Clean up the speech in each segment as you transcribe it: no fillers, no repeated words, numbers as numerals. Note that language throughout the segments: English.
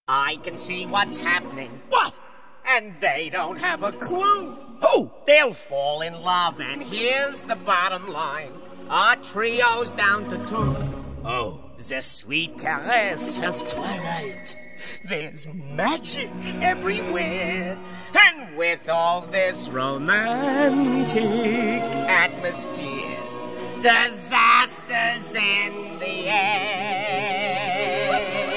I can see what's happening. What? And they don't have a clue. Who? They'll fall in love, and here's the bottom line. Our trio's down to 2. Oh. The sweet caress of twilight. There's magic everywhere. And with all this romantic atmosphere, disasters in the air.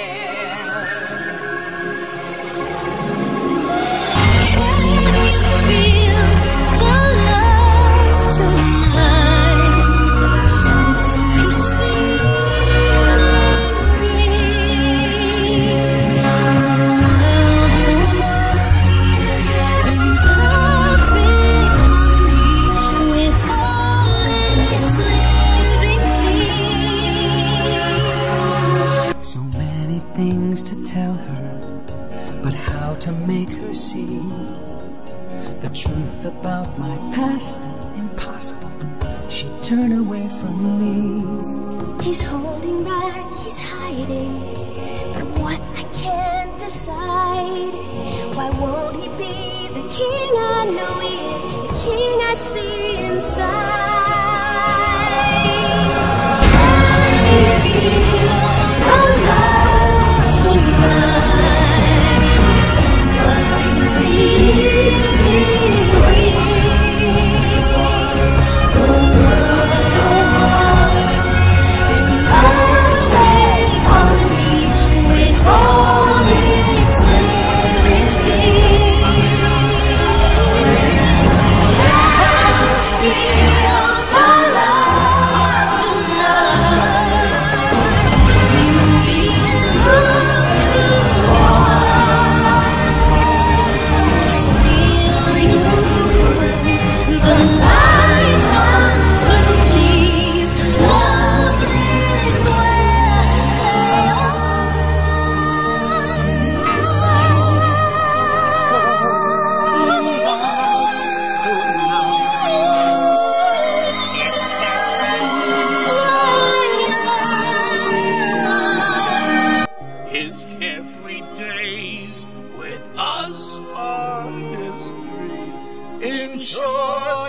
Things to tell her, but how to make her see the truth about my past? Impossible. She'd turn away from me. He's holding back, he's hiding, but what I can't decide. Why won't he be the king I know he is, the king I see inside? Can you feel the love tonight? But this is the evening breeze. The world perfect harmony with all its living things. Feel the love tonight. You need to look through stealing through the night's uncertainties. Love is where they His carefree days with us are history. In short,